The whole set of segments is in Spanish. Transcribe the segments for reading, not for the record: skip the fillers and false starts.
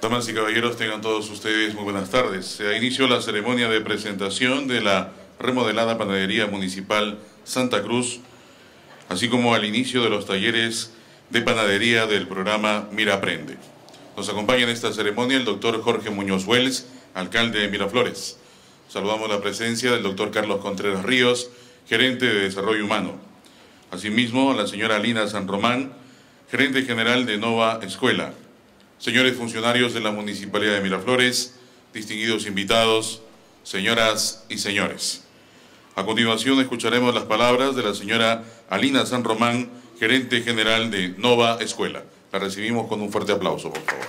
Damas y caballeros, tengan todos ustedes muy buenas tardes. Se da inicio la ceremonia de presentación de la remodelada Panadería Municipal Santa Cruz, así como al inicio de los talleres de panadería del programa Mira Aprende. Nos acompaña en esta ceremonia el doctor Jorge Muñoz Wells, alcalde de Miraflores. Saludamos la presencia del doctor Carlos Contreras Ríos, gerente de Desarrollo Humano. Asimismo, a la señora Alina San Román, gerente general de Nova Escuela. Señores funcionarios de la Municipalidad de Miraflores, distinguidos invitados, señoras y señores. A continuación escucharemos las palabras de la señora Alina San Román, gerente general de Nova Escuela. La recibimos con un fuerte aplauso, por favor.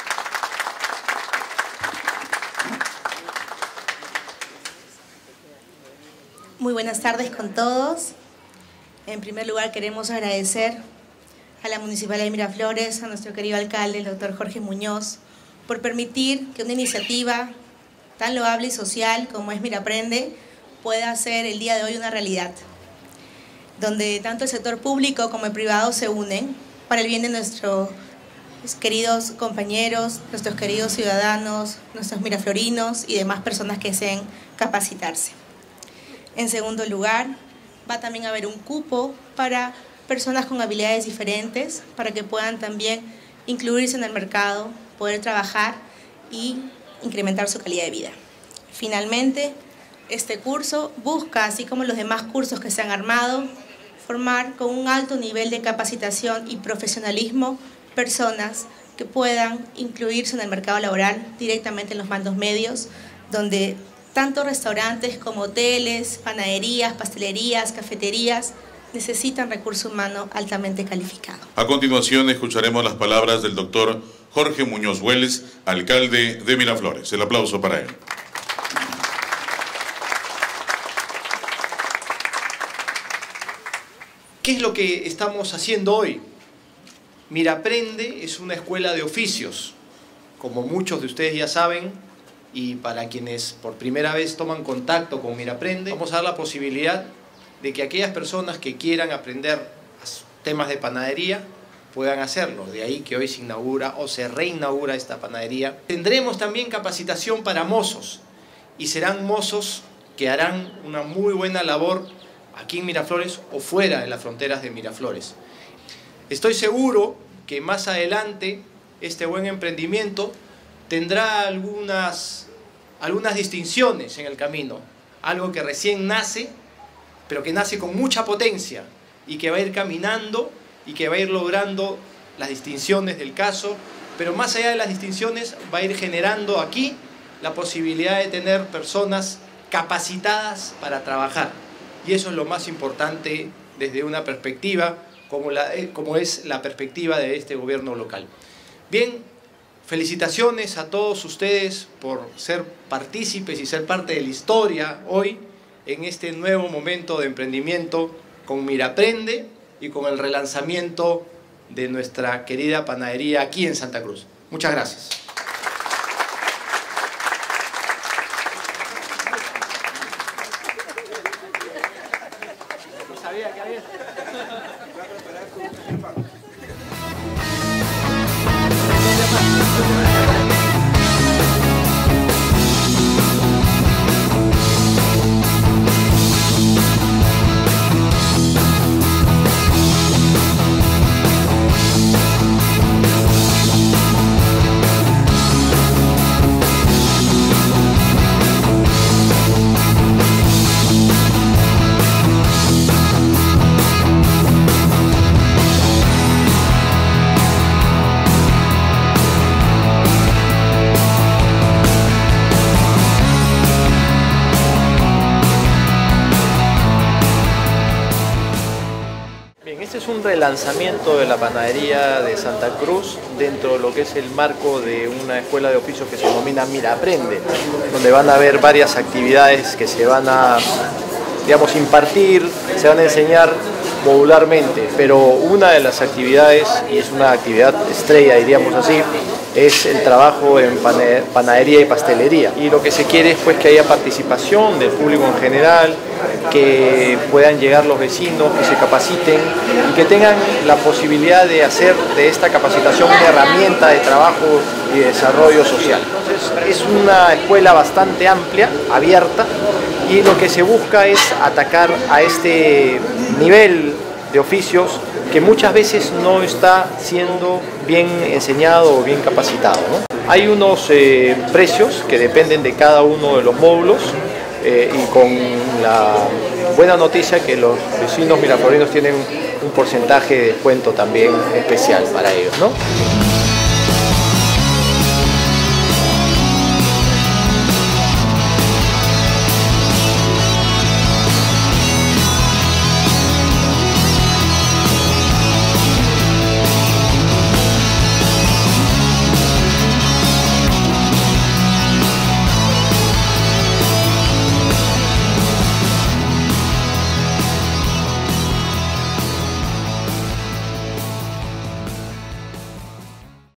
Muy buenas tardes con todos. En primer lugar queremos agradecer a la Municipalidad de Miraflores, a nuestro querido alcalde, el doctor Jorge Muñoz, por permitir que una iniciativa tan loable y social como es Mira Aprende pueda ser el día de hoy una realidad, donde tanto el sector público como el privado se unen para el bien de nuestros queridos compañeros, nuestros queridos ciudadanos, nuestros miraflorinos y demás personas que deseen capacitarse. En segundo lugar, va también a haber un cupo para personas con habilidades diferentes para que puedan también incluirse en el mercado, poder trabajar y incrementar su calidad de vida. Finalmente, este curso busca, así como los demás cursos que se han armado, formar con un alto nivel de capacitación y profesionalismo personas que puedan incluirse en el mercado laboral directamente en los mandos medios, donde tanto restaurantes como hoteles, panaderías, pastelerías, cafeterías necesitan recurso humano altamente calificado. A continuación escucharemos las palabras del doctor Jorge Muñoz Wells, alcalde de Miraflores. El aplauso para él. ¿Qué es lo que estamos haciendo hoy? Mira Aprende es una escuela de oficios, como muchos de ustedes ya saben, y para quienes por primera vez toman contacto con Mira Aprende, vamos a dar la posibilidad de que aquellas personas que quieran aprender temas de panadería puedan hacerlo. De ahí que hoy se inaugura o se reinaugura esta panadería. Tendremos también capacitación para mozos, y serán mozos que harán una muy buena labor aquí en Miraflores o fuera de las fronteras de Miraflores. Estoy seguro que más adelante este buen emprendimiento tendrá algunas distinciones en el camino, algo que recién nace, pero que nace con mucha potencia y que va a ir caminando y que va a ir logrando las distinciones del caso, pero más allá de las distinciones va a ir generando aquí la posibilidad de tener personas capacitadas para trabajar. Y eso es lo más importante desde una perspectiva como es la perspectiva de este gobierno local. Bien, felicitaciones a todos ustedes por ser partícipes y ser parte de la historia hoy en este nuevo momento de emprendimiento con Mira Aprende y con el relanzamiento de nuestra querida panadería aquí en Santa Cruz. Muchas gracias. Este es un relanzamiento de la panadería de Santa Cruz dentro de lo que es el marco de una escuela de oficios que se denomina Mira Aprende, donde van a haber varias actividades que se van a, impartir, se van a enseñar modularmente, pero una de las actividades, y es una actividad estrella, diríamos así, es el trabajo en panadería y pastelería. Y lo que se quiere es pues que haya participación del público en general, que puedan llegar los vecinos, que se capaciten y que tengan la posibilidad de hacer de esta capacitación una herramienta de trabajo y de desarrollo social. Entonces, es una escuela bastante amplia, abierta, y lo que se busca es atacar a este nivel de oficios que muchas veces no está siendo bien enseñado o bien capacitado, ¿no? Hay unos precios que dependen de cada uno de los módulos y con la buena noticia que los vecinos miraflorinos tienen un porcentaje de descuento también especial para ellos, ¿no?